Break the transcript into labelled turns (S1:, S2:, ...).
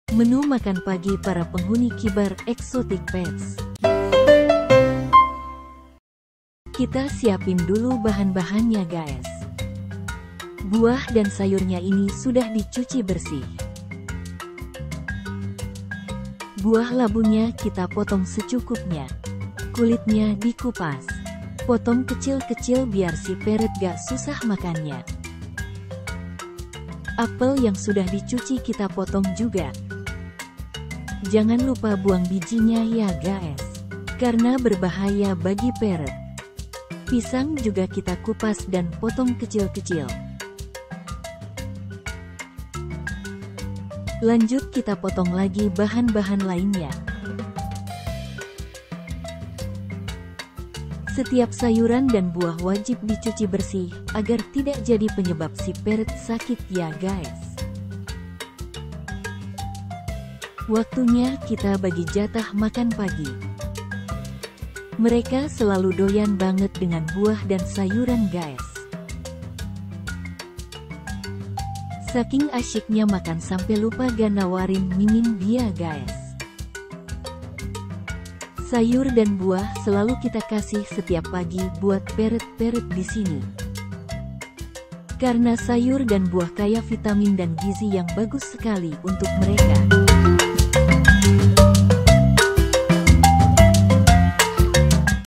S1: Menu makan pagi para penghuni Kibar Exotic Pets. Kita siapin dulu bahan-bahannya guys. Buah dan sayurnya ini sudah dicuci bersih. Buah labunya kita potong secukupnya. Kulitnya dikupas. Potong kecil-kecil biar si parrot gak susah makannya. Apel yang sudah dicuci kita potong juga. Jangan lupa buang bijinya ya guys, karena berbahaya bagi parrot. Pisang juga kita kupas dan potong kecil-kecil. Lanjut kita potong lagi bahan-bahan lainnya. Setiap sayuran dan buah wajib dicuci bersih, agar tidak jadi penyebab si parrot sakit ya guys. Waktunya kita bagi jatah makan pagi. Mereka selalu doyan banget dengan buah dan sayuran guys. Saking asyiknya makan sampai lupa gak nawarin mimin dia guys. Sayur dan buah selalu kita kasih setiap pagi buat parrot-parrot di sini. Karena sayur dan buah kaya vitamin dan gizi yang bagus sekali untuk mereka.